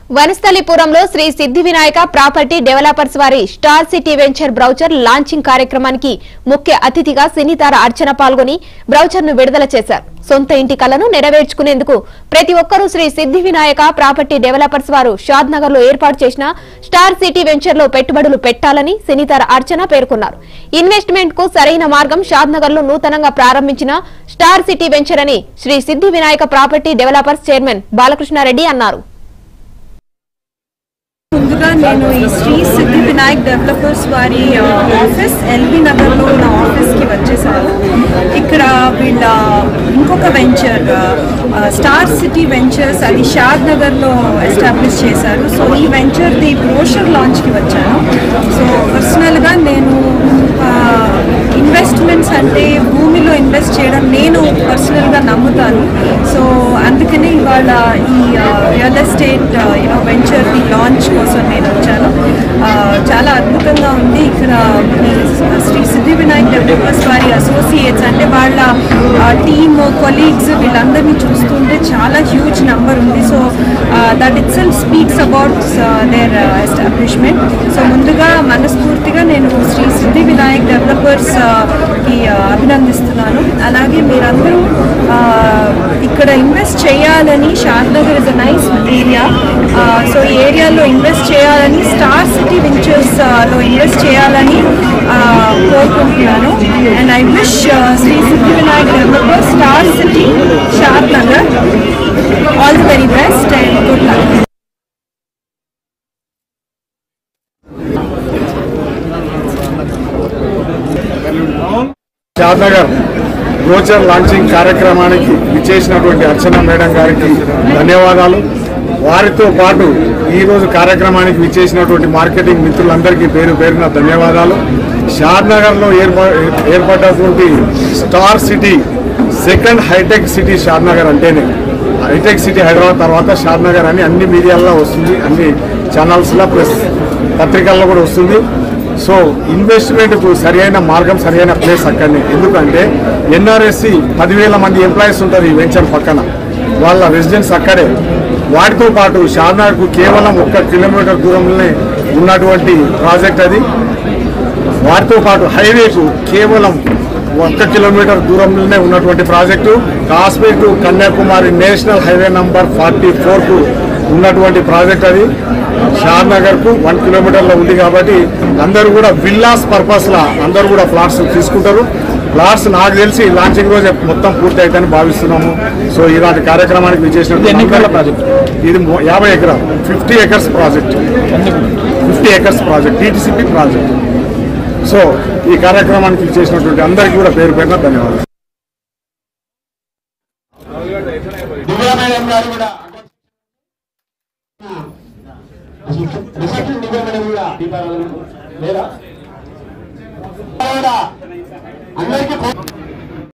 వనస్థలిపురంలో Shri Siddhi Vinayaka property developers వారి star city venture brochure launching కార్యక్రమానికి ముఖ్య అతిథిగా సినీతార అర్చన పాల్గొని బ్రౌచర్ ను విడుదల చేశారు. సొంత ఇంటి కలను నెరవేర్చుకునేందుకు ప్రతి ఒక్కరూ శ్రీ సిద్ధి వినాయక ప్రాపర్టీ డెవలపర్స్ వారు షాద్ నగర్ లో ఏర్పాటు చేసిన స్టార్ సిటీ వెంచర్ లో పెట్టుబడులు పెట్టాలని సినీతార అర్చన పేర్కొన్నారు. ఇన్వెస్ట్మెంట్ కు సరైన మార్గం షాద్ నగర్ లో నూతనంగా ప్రారంభించిన స్టార్ సిటీ వెంచర్ అని Shri Siddhi Vinayaka property developers chairman Balakrishna Reddy అన్నారు. ముందుగా నేను ఈ శ్రీ సిద్ధి వినాయక్ డెవలపర్స్ వారి ఆఫీస్ ఎల్బీ నగర్లో ఉన్న ఆఫీస్కి వచ్చేసాను. ఇక్కడ వీళ్ళ ఇంకొక వెంచర్ స్టార్ సిటీ వెంచర్స్ అది షాద్ నగర్లో ఎస్టాబ్లిష్ చేశారు. సో ఈ వెంచర్ది బ్రోషర్ లాంచ్కి వచ్చాను. సో పర్సనల్గా నేను ఇన్వెస్ట్మెంట్స్ అంటే భూమిలో ఇన్వెస్ట్ చేయడం నేను పర్సనల్గా నమ్ముతాను. సో అందుకని ఇవాళ ఈ రియల్ ఎస్టేట్ వెంచర్ది లాంచ్ కోసం నేను వచ్చాను. చాలా అద్భుతంగా ఉంది. ఇక్కడ శ్రీ సిద్ధి వినాయక్ డెవలపర్స్ వారి అసోసియేట్స్ అంటే వాళ్ళ టీమ్ కొలీగ్స్ వీళ్ళందరినీ చూస్తుంటే చాలా హ్యూజ్ నెంబర్ ఉంది. So that it self speaks about their establishment. So ముందుగా మనస్ఫూర్తిగా నేను శ్రీ సిద్ధి వినాయక్ డెవలపర్స్ కి అభినందిస్తున్నాను. అలాగే మీరందరూ ఇక్కడ ఇన్వెస్ట్ చేయాలని, Shadnagar is a nice area. So ఈ ఏరియాలో ఇన్వెస్ట్ చేయాలని, స్టార్ సిటీ వెంచర్స్ లో ఇన్వెస్ట్ చేయాలని కోరుకుంటున్నాను. And I wish Shri Siddhi Vinayak developers star city Shadnagar all the very best and good luck. Shadnagar brochure launching కార్యక్రమానికి విచ్చేసినటువంటి అర్చన మేడం గారికి ధన్యవాదాలు. వారితో పాటు ఈరోజు కార్యక్రమానికి విచ్చేసినటువంటి మార్కెటింగ్ మిత్రులందరికీ పేరు పేరున ధన్యవాదాలు. షాద్ నగర్లో ఏర్పడ్డటువంటి star city second hitech city Shadnagar అంటేనే. హైటెక్ సిటీ హైదరాబాద్ తర్వాత షాద్ నగర్ అని అన్ని మీడియాల్లో వస్తుంది, అన్ని ఛానల్స్లో ప్లస్ పత్రికల్లో కూడా వస్తుంది. సో ఇన్వెస్ట్మెంట్కు సరైన మార్గం, సరైన ప్లేస్ అక్కడనే. ఎందుకంటే ఎన్ఆర్ఎస్సి 10,000 మంది ఎంప్లాయీస్ ఉంటారు ఈ వెంచర్ పక్కన, వాళ్ళ రెసిడెన్స్ అక్కడే. వాటితో పాటు షాద్ నగర్కు కేవలం 1 కిలోమీటర్ దూరంలోనే ఉన్నటువంటి ప్రాజెక్ట్ అది. వాటితో పాటు హైవేకు కేవలం 1 కిలోమీటర్ దూరంలోనే ఉన్నటువంటి project. Kashmir to Kanyakumari national highway number 44కు ఉన్నటువంటి ప్రాజెక్ట్ అది. షాద్ నగర్కు 1 కిలోమీటర్లో ఉంది కాబట్టి అందరూ కూడా విల్లాస్ పర్పస్లా అందరూ కూడా ఫ్లాట్స్ తీసుకుంటారు. ఫ్లాట్స్ నాకు తెలిసి లాంచింగ్ రోజు మొత్తం పూర్తి అవుతాయని భావిస్తున్నాము. సో ఇలాంటి కార్యక్రమానికి విచ్చేసిన ప్రాజెక్ట్ ఇది 50 ఎకరాలు 50 acres project, 50 acres project TTCP project. So ఈ కార్యక్రమానికి విచ్చేసినటువంటి అందరికీ కూడా పేరు పేరున ధన్యవాదాలు. అందరికీ